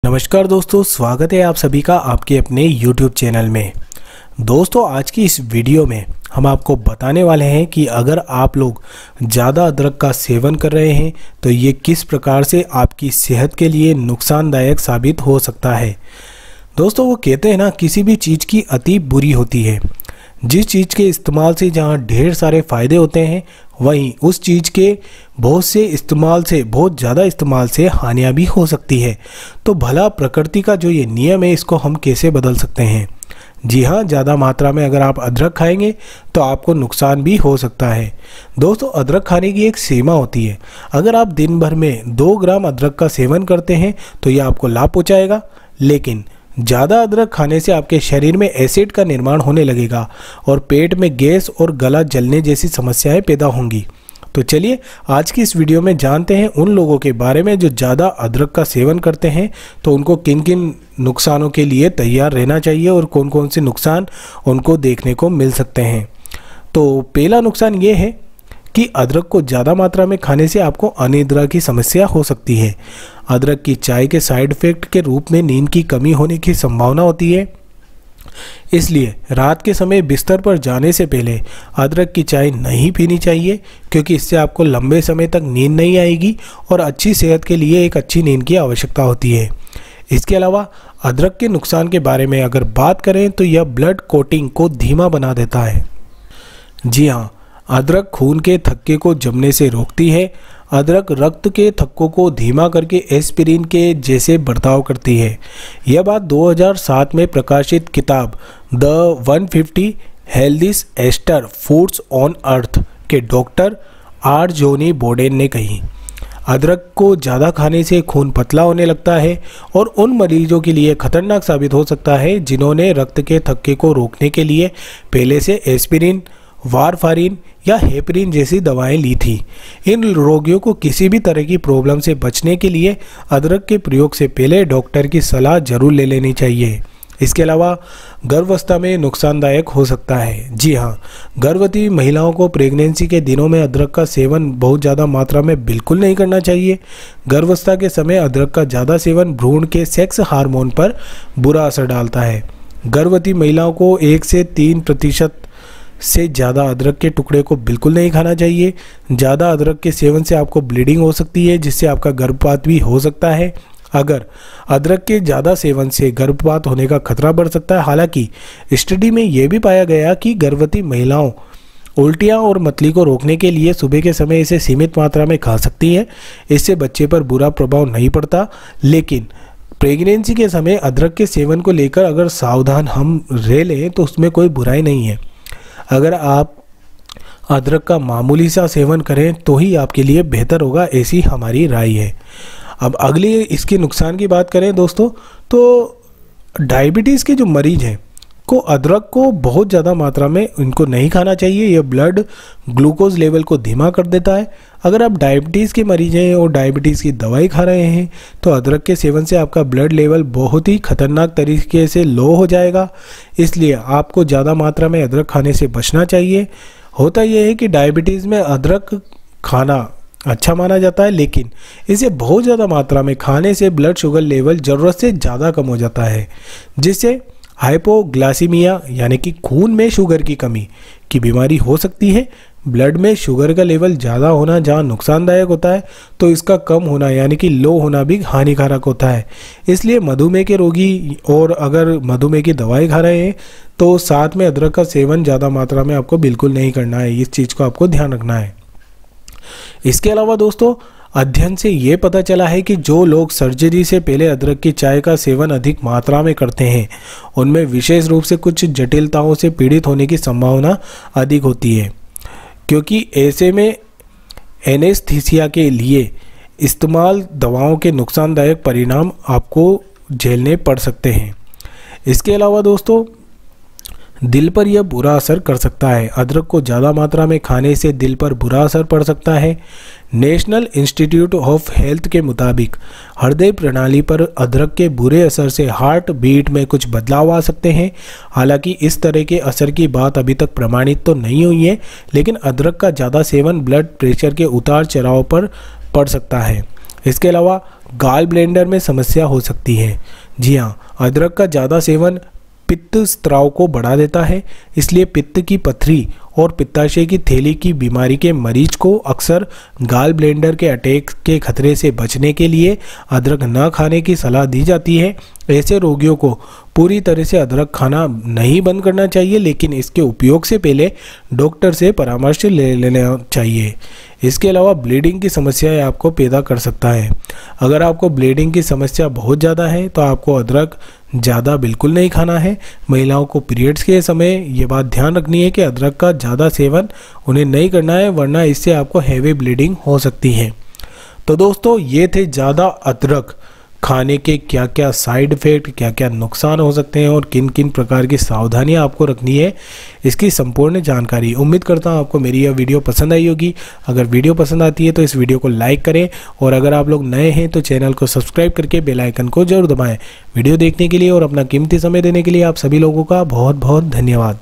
नमस्कार दोस्तों, स्वागत है आप सभी का आपके अपने YouTube चैनल में। दोस्तों, आज की इस वीडियो में हम आपको बताने वाले हैं कि अगर आप लोग ज़्यादा अदरक का सेवन कर रहे हैं तो ये किस प्रकार से आपकी सेहत के लिए नुकसानदायक साबित हो सकता है। दोस्तों, वो कहते हैं ना, किसी भी चीज़ की अति बुरी होती है। जिस चीज़ के इस्तेमाल से जहाँ ढेर सारे फ़ायदे होते हैं, वहीं उस चीज़ के बहुत ज़्यादा इस्तेमाल से हानियाँ भी हो सकती है। तो भला प्रकृति का जो ये नियम है, इसको हम कैसे बदल सकते हैं? जी हाँ, ज़्यादा मात्रा में अगर आप अदरक खाएंगे तो आपको नुकसान भी हो सकता है। दोस्तों, अदरक खाने की एक सीमा होती है। अगर आप दिन भर में 2 ग्राम अदरक का सेवन करते हैं तो यह आपको लाभ पहुँचाएगा, लेकिन ज़्यादा अदरक खाने से आपके शरीर में एसिड का निर्माण होने लगेगा और पेट में गैस और गला जलने जैसी समस्याएं पैदा होंगी। तो चलिए आज की इस वीडियो में जानते हैं उन लोगों के बारे में जो ज़्यादा अदरक का सेवन करते हैं, तो उनको किन किन नुकसानों के लिए तैयार रहना चाहिए और कौन कौन से नुकसान उनको देखने को मिल सकते हैं। तो पहला नुकसान ये है कि अदरक को ज़्यादा मात्रा में खाने से आपको अनिद्रा की समस्या हो सकती है। अदरक की चाय के साइड इफ़ेक्ट के रूप में नींद की कमी होने की संभावना होती है, इसलिए रात के समय बिस्तर पर जाने से पहले अदरक की चाय नहीं पीनी चाहिए, क्योंकि इससे आपको लंबे समय तक नींद नहीं आएगी और अच्छी सेहत के लिए एक अच्छी नींद की आवश्यकता होती है। इसके अलावा अदरक के नुकसान के बारे में अगर बात करें तो यह ब्लड कोटिंग को धीमा बना देता है। जी हाँ, अदरक खून के थक्के को जमने से रोकती है। अदरक रक्त के थक्कों को धीमा करके एस्पिरिन के जैसे बर्ताव करती है। यह बात 2007 में प्रकाशित किताब द 150 हेल्दीस्ट एस्टर फूड्स ऑन अर्थ के डॉक्टर आर जोनी बोडेन ने कही। अदरक को ज़्यादा खाने से खून पतला होने लगता है और उन मरीजों के लिए खतरनाक साबित हो सकता है जिन्होंने रक्त के थक्के को रोकने के लिए पहले से एस्पिरिन, वारफारिन या हेपरिन जैसी दवाएं ली थी। इन रोगियों को किसी भी तरह की प्रॉब्लम से बचने के लिए अदरक के प्रयोग से पहले डॉक्टर की सलाह जरूर ले लेनी चाहिए। इसके अलावा गर्भावस्था में नुकसानदायक हो सकता है। जी हाँ, गर्भवती महिलाओं को प्रेगनेंसी के दिनों में अदरक का सेवन बहुत ज़्यादा मात्रा में बिल्कुल नहीं करना चाहिए। गर्भावस्था के समय अदरक का ज़्यादा सेवन भ्रूण के सेक्स हार्मोन पर बुरा असर डालता है। गर्भवती महिलाओं को 1 से 3% से ज़्यादा अदरक के टुकड़े को बिल्कुल नहीं खाना चाहिए। ज़्यादा अदरक के सेवन से आपको ब्लीडिंग हो सकती है, जिससे आपका गर्भपात भी हो सकता है। अगर अदरक के ज़्यादा सेवन से गर्भपात होने का खतरा बढ़ सकता है। हालांकि स्टडी में यह भी पाया गया कि गर्भवती महिलाओं उल्टियाँ और मतली को रोकने के लिए सुबह के समय इसे सीमित मात्रा में खा सकती है। इससे बच्चे पर बुरा प्रभाव नहीं पड़ता, लेकिन प्रेगनेंसी के समय अदरक के सेवन को लेकर अगर सावधान हम रह लें तो उसमें कोई बुराई नहीं है। अगर आप अदरक का मामूली सा सेवन करें तो ही आपके लिए बेहतर होगा, ऐसी हमारी राय है। अब अगली इसके नुकसान की बात करें दोस्तों, तो डायबिटीज़ के जो मरीज हैं को अदरक को बहुत ज़्यादा मात्रा में इनको नहीं खाना चाहिए। यह ब्लड ग्लूकोज लेवल को धीमा कर देता है। अगर आप डायबिटीज़ के मरीज हैं और डायबिटीज़ की दवाई खा रहे हैं तो अदरक के सेवन से आपका ब्लड लेवल बहुत ही खतरनाक तरीके से लो हो जाएगा। इसलिए आपको ज़्यादा मात्रा में अदरक खाने से बचना चाहिए। होता यह है कि डायबिटीज़ में अदरक खाना अच्छा माना जाता है, लेकिन इसे बहुत ज़्यादा मात्रा में खाने से ब्लड शुगर लेवल ज़रूरत से ज़्यादा कम हो जाता है, जिससे हाइपोग्लाइसीमिया यानी कि खून में शुगर की कमी की बीमारी हो सकती है। ब्लड में शुगर का लेवल ज़्यादा होना जहाँ नुकसानदायक होता है, तो इसका कम होना यानी कि लो होना भी हानिकारक होता है। इसलिए मधुमेह के रोगी और अगर मधुमेह की दवाई खा रहे हैं तो साथ में अदरक का सेवन ज़्यादा मात्रा में आपको बिल्कुल नहीं करना है। इस चीज़ को आपको ध्यान रखना है। इसके अलावा दोस्तों, अध्ययन से ये पता चला है कि जो लोग सर्जरी से पहले अदरक की चाय का सेवन अधिक मात्रा में करते हैं, उनमें विशेष रूप से कुछ जटिलताओं से पीड़ित होने की संभावना अधिक होती है, क्योंकि ऐसे में एनेस्थीसिया के लिए इस्तेमाल दवाओं के नुकसानदायक परिणाम आपको झेलने पड़ सकते हैं। इसके अलावा दोस्तों, दिल पर यह बुरा असर कर सकता है। अदरक को ज़्यादा मात्रा में खाने से दिल पर बुरा असर पड़ सकता है। नेशनल इंस्टीट्यूट ऑफ हेल्थ के मुताबिक हृदय प्रणाली पर अदरक के बुरे असर से हार्ट बीट में कुछ बदलाव आ सकते हैं। हालांकि इस तरह के असर की बात अभी तक प्रमाणित तो नहीं हुई है, लेकिन अदरक का ज़्यादा सेवन ब्लड प्रेशर के उतार चढ़ाव पर पड़ सकता है। इसके अलावा गाल ब्लेंडर में समस्या हो सकती है। जी हाँ, अदरक का ज़्यादा सेवन पित्त स्त्राव को बढ़ा देता है, इसलिए पित्त की पथरी और पित्ताशय की थैली की बीमारी के मरीज को अक्सर गाल ब्लेंडर के अटैक के खतरे से बचने के लिए अदरक न खाने की सलाह दी जाती है। ऐसे रोगियों को पूरी तरह से अदरक खाना नहीं बंद करना चाहिए, लेकिन इसके उपयोग से पहले डॉक्टर से परामर्श ले लेना चाहिए। इसके अलावा ब्लीडिंग की समस्याएं आपको पैदा कर सकता है। अगर आपको ब्लीडिंग की समस्या बहुत ज़्यादा है तो आपको अदरक ज़्यादा बिल्कुल नहीं खाना है। महिलाओं को पीरियड्स के समय ये बात ध्यान रखनी है कि अदरक का ज़्यादा सेवन उन्हें नहीं करना है, वरना इससे आपको हैवी ब्लीडिंग हो सकती है। तो दोस्तों, ये थे ज़्यादा अदरक खाने के क्या क्या साइड इफ़ेक्ट, क्या क्या नुकसान हो सकते हैं और किन किन प्रकार की सावधानियां आपको रखनी है, इसकी संपूर्ण जानकारी। उम्मीद करता हूं आपको मेरी यह वीडियो पसंद आई होगी। अगर वीडियो पसंद आती है तो इस वीडियो को लाइक करें, और अगर आप लोग नए हैं तो चैनल को सब्सक्राइब करके बेल आइकन को जरूर दबाएं। वीडियो देखने के लिए और अपना कीमती समय देने के लिए आप सभी लोगों का बहुत बहुत धन्यवाद।